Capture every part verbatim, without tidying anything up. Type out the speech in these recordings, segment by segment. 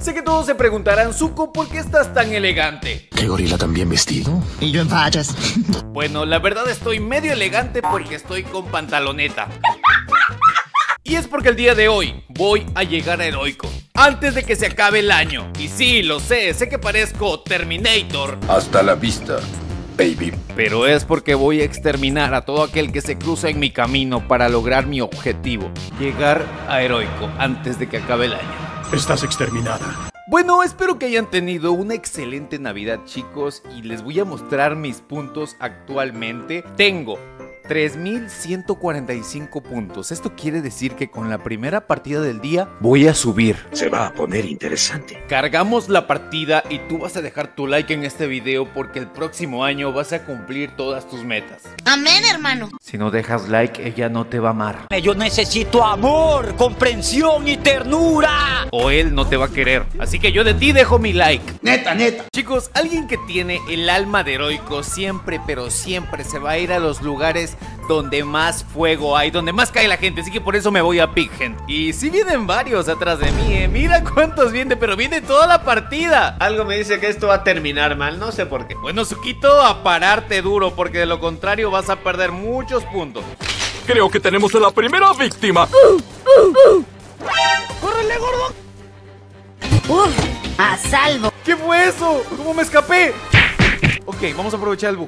Sé que todos se preguntarán, Zuko, ¿por qué estás tan elegante? ¿Qué gorila tan bien vestido? Y yo en fallas. Bueno, la verdad estoy medio elegante porque estoy con pantaloneta. Y es porque el día de hoy voy a llegar a Heroico antes de que se acabe el año. Y sí, lo sé, sé que parezco Terminator. Hasta la vista, baby. Pero es porque voy a exterminar a todo aquel que se cruza en mi camino para lograr mi objetivo: llegar a Heroico antes de que acabe el año. Estás exterminada. Bueno, espero que hayan tenido una excelente Navidad, chicos, y les voy a mostrar mis puntos actualmente. Tengo tres mil ciento cuarenta y cinco puntos. Esto quiere decir que con la primera partida del día voy a subir. Se va a poner interesante. Cargamos la partida y tú vas a dejar tu like en este video porque el próximo año vas a cumplir todas tus metas. Amén, hermano. Si no dejas like, ella no te va a amar. Yo necesito amor, comprensión y ternura. O él no te va a querer. Así que yo de ti dejo mi like. Neta, neta. Chicos, alguien que tiene el alma de Heroico siempre, pero siempre se va a ir a los lugares donde más fuego hay, donde más cae la gente. Así que por eso me voy a Piggen. Y sí vienen varios atrás de mí, eh. Mira cuántos vienen, pero viene toda la partida. Algo me dice que esto va a terminar mal, no sé por qué. Bueno, Zuquito, a pararte duro, porque de lo contrario vas a perder muchos puntos. Creo que tenemos a la primera víctima. ¡Córrele, gordo! Uf, a salvo. ¿Qué fue eso? ¿Cómo me escapé? Ok, vamos a aprovechar el bug.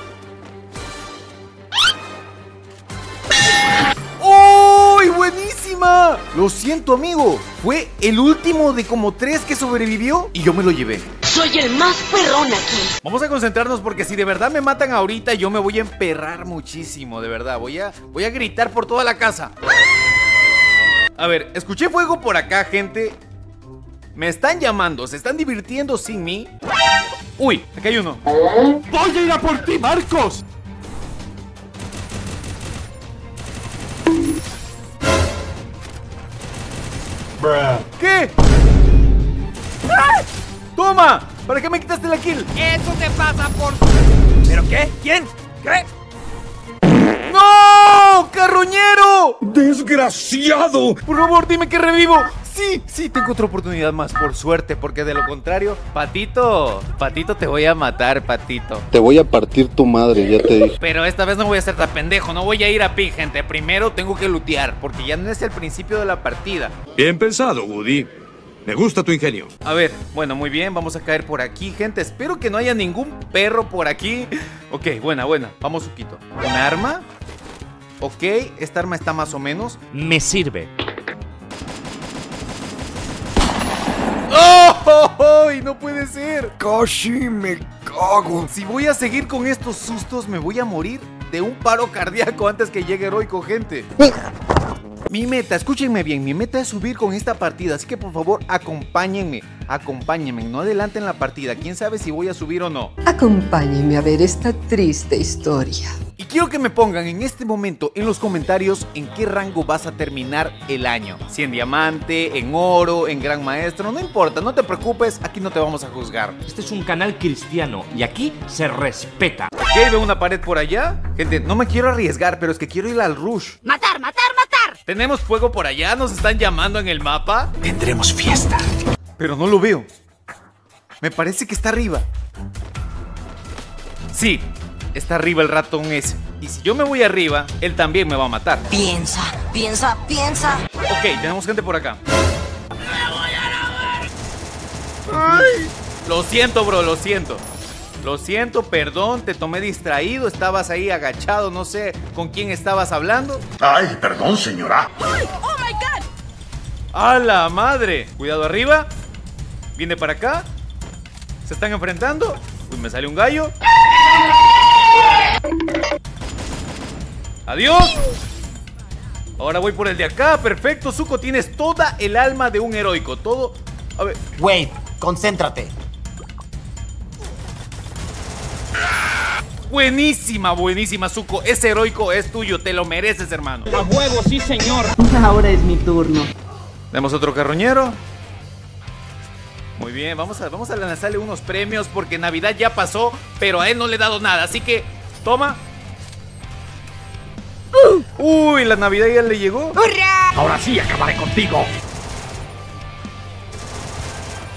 ¡Uy, buenísima! Lo siento, amigo. Fue el último de como tres que sobrevivió y yo me lo llevé. Soy el más perrón aquí. Vamos a concentrarnos porque si de verdad me matan ahorita, yo me voy a emperrar muchísimo, de verdad. Voy a, voy a gritar por toda la casa. A ver, escuché fuego por acá, gente. Me están llamando, se están divirtiendo sin mí. Uy, acá hay uno. ¡Voy a ir a por ti, Marcos! ¿Qué? ¡Ah! ¡Toma! ¿Para qué me quitaste la kill? Eso te pasa por... ¿Pero qué? ¿Quién? ¿Qué? ¡No! ¡Carroñero! ¡Desgraciado! Por favor, dime que revivo. Sí, sí, tengo otra oportunidad más, por suerte, porque de lo contrario, Patito, Patito, te voy a matar, Patito. Te voy a partir tu madre, ya te dije. Pero esta vez no voy a ser tan pendejo, no voy a ir a Pig, gente. Primero tengo que lootear, porque ya no es el principio de la partida. Bien pensado, Woody. Me gusta tu ingenio. A ver, bueno, muy bien, vamos a caer por aquí, gente. Espero que no haya ningún perro por aquí. Ok, buena, buena, vamos, Zuquito. ¿Un arma? Ok, esta arma está más o menos. Me sirve. ¡Oh! oh, oh y no puede ser. Casi me cago. Si voy a seguir con estos sustos, me voy a morir de un paro cardíaco antes que llegue Heroico, gente. Mi meta, escúchenme bien, mi meta es subir con esta partida, así que por favor acompáñenme, acompáñenme, no adelanten la partida, quién sabe si voy a subir o no. Acompáñenme a ver esta triste historia. Y quiero que me pongan en este momento en los comentarios en qué rango vas a terminar el año. Si en diamante, en oro, en gran maestro, no importa, no te preocupes, aquí no te vamos a juzgar. Este es un canal cristiano y aquí se respeta. Ok, veo una pared por allá. Gente, no me quiero arriesgar, pero es que quiero ir al rush. Matar, matar, matar. ¿Tenemos fuego por allá? ¿Nos están llamando en el mapa? Tendremos fiesta. Pero no lo veo. Me parece que está arriba. Sí, está arriba el ratón ese. Y si yo me voy arriba, él también me va a matar. Piensa, piensa, piensa. Ok, tenemos gente por acá. Ay, lo siento, bro, lo siento. Lo siento, perdón, te tomé distraído. Estabas ahí agachado, no sé con quién estabas hablando. Ay, perdón, señora. Ay, oh my god. ¡A la madre! Cuidado arriba. Viene para acá. Se están enfrentando. Uy, me sale un gallo. ¡Adiós! Ahora voy por el de acá. Perfecto, Zuko, tienes toda el alma de un heroico. Todo... A ver... Wait, concéntrate. Buenísima, buenísima, Zuko. Ese heroico es tuyo, te lo mereces, hermano. A huevo, sí, señor. Ahora es mi turno. Tenemos otro carroñero. Muy bien, vamos a, vamos a lanzarle unos premios porque Navidad ya pasó, pero a él no le he dado nada, así que... Toma. Uy, la Navidad ya le llegó. ¡Hurra! Ahora sí acabaré contigo.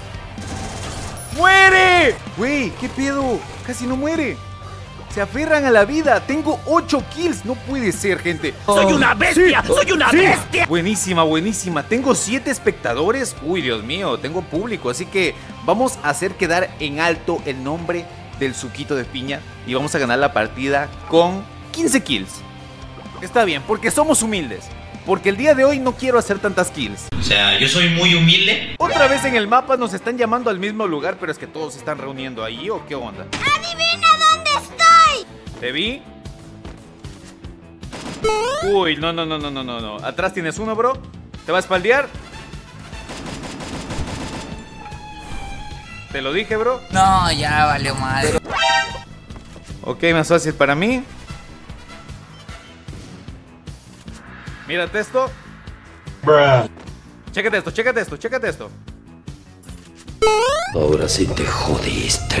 ¡Muere! Güey, ¿qué pedo? Casi no muere. Se aferran a la vida. Tengo ocho kills. No puede ser, gente. ¡Soy una bestia! Sí, ¡Soy una sí. bestia! Buenísima, buenísima. Tengo siete espectadores. Uy, Dios mío, tengo público. Así que vamos a hacer quedar en alto el nombre del suquito de piña. Y vamos a ganar la partida con quince kills. Está bien, porque somos humildes. Porque el día de hoy no quiero hacer tantas kills. O sea, yo soy muy humilde. Otra vez en el mapa nos están llamando al mismo lugar, pero es que todos se están reuniendo ahí, ¿o qué onda? ¡Adivina dónde estoy! ¿Te vi? Uy, no, no, no, no, no, no, no. Atrás tienes uno, bro. ¿Te va a espaldear? Te lo dije, bro. No, ya valió madre. Ok, más fácil para mí. Mírate esto. Bruh. Chécate esto, chécate esto, chécate esto. Ahora sí te jodiste.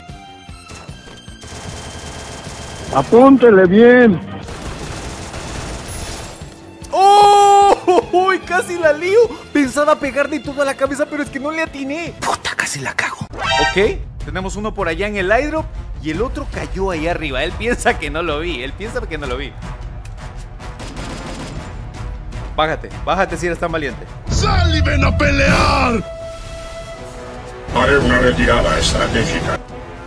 Apúntele bien. ¡Oh! ¡Uy! Casi la lío. Pensaba pegarle toda la cabeza, pero es que no le atiné. Puta, casi la cago. Ok, tenemos uno por allá en el airdrop y el otro cayó ahí arriba. Él piensa que no lo vi, él piensa que no lo vi. Bájate, bájate si eres tan valiente. ¡Sal y ven a pelear! Haré una retirada estratégica.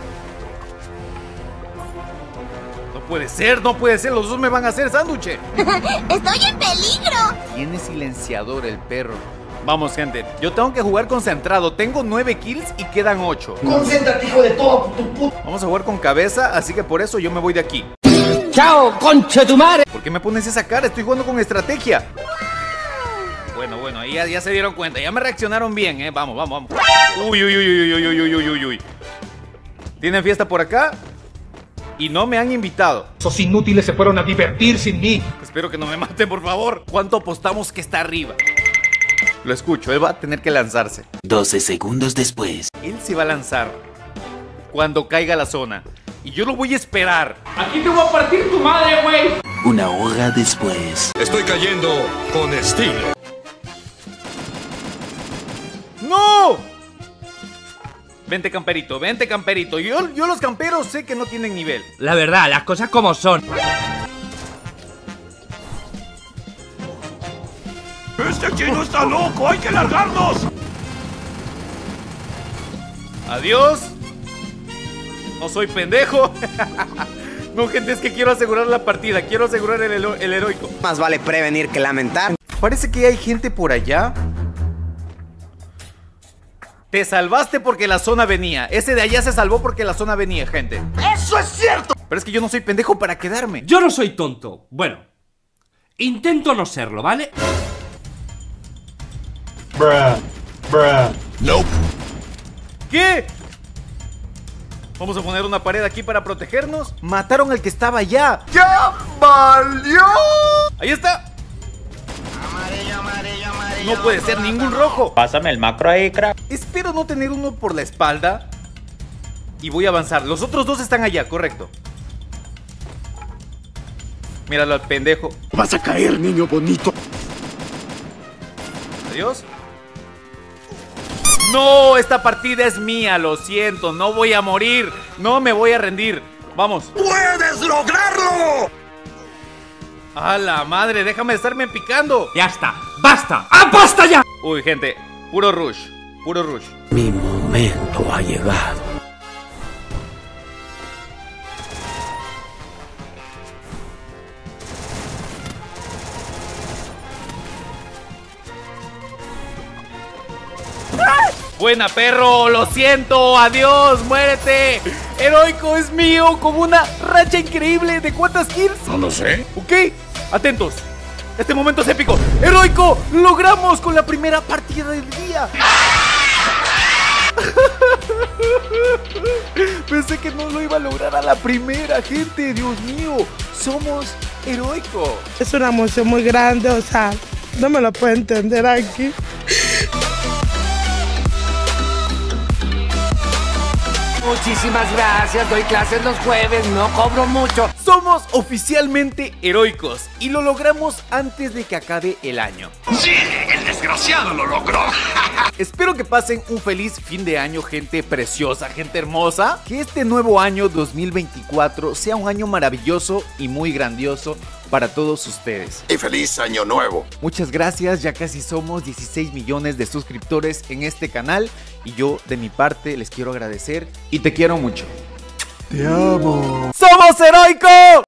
No puede ser, no puede ser, los dos me van a hacer sándwich. ¡Estoy en peligro! Tiene silenciador el perro. Vamos, gente, yo tengo que jugar concentrado. Tengo nueve kills y quedan ocho. ¡Concéntrate, hijo de todo tu puta! Vamos a jugar con cabeza, así que por eso yo me voy de aquí. ¡Chao, concha tu madre! ¿Por qué me pones esa cara? Estoy jugando con estrategia. Bueno, bueno, ahí ya, ya se dieron cuenta. Ya me reaccionaron bien, eh. Vamos, vamos, vamos. Uy, uy, uy, uy, uy, uy, uy, uy, uy, uy. ¿Tienen fiesta por acá? Y no me han invitado. Esos inútiles se fueron a divertir sin mí. Espero que no me maten, por favor. ¿Cuánto apostamos que está arriba? Lo escucho, él va a tener que lanzarse. doce segundos después. Él se va a lanzar cuando caiga la zona. Y yo lo voy a esperar. ¡Aquí te voy a partir tu madre, güey! Una hora después. Estoy cayendo con estilo. ¡No! Vente, camperito, vente, camperito. Yo, yo los camperos sé que no tienen nivel. La verdad, las cosas como son. ¡Este chino está loco! ¡Hay que largarnos! Adiós. No soy pendejo. No, gente, es que quiero asegurar la partida. Quiero asegurar el, hero el heroico. Más vale prevenir que lamentar. Parece que hay gente por allá. Te salvaste porque la zona venía. Ese de allá se salvó porque la zona venía, gente. ¡Eso es cierto! Pero es que yo no soy pendejo para quedarme. Yo no soy tonto. Bueno, intento no serlo, ¿vale? Bruh. Bruh. Nope. ¿Qué? Vamos a poner una pared aquí para protegernos. Mataron al que estaba allá. ¡Ya valió! Ahí está. Amarillo, amarillo, amarillo. No puede ser ningún rojo. Pásame el macro ahí, crack. Espero no tener uno por la espalda. Y voy a avanzar. Los otros dos están allá, correcto. Míralo al pendejo. Vas a caer, niño bonito. Adiós. No, esta partida es mía, lo siento. No voy a morir. No me voy a rendir. Vamos. ¡Puedes lograrlo! A la madre, déjame de estarme picando. Ya está. ¡Basta! ¡Ah, basta ya! Uy, gente, puro rush. Puro rush. Mi momento ha llegado. Buena, perro, lo siento, adiós, muérete. Heroico es mío con una racha increíble. ¿De cuántas kills? No lo sé. Ok, atentos. Este momento es épico. Heroico, logramos con la primera partida del día. Pensé que no lo iba a lograr a la primera, gente. Dios mío, somos heroico. Es una emoción muy grande, o sea, no me lo puedo entender aquí. muchísimas gracias. Doy clases los jueves, no cobro mucho. Somos oficialmente heroicos y lo logramos antes de que acabe el año. ¡Sí! ¡El desgraciado lo logró! Espero que pasen un feliz fin de año, gente preciosa, gente hermosa. Que este nuevo año dos mil veinticuatro sea un año maravilloso y muy grandioso para todos ustedes. Y feliz año nuevo. Muchas gracias, ya casi somos dieciséis millones de suscriptores en este canal y yo de mi parte les quiero agradecer y te quiero mucho. Te amo. ¡Somos heroicos!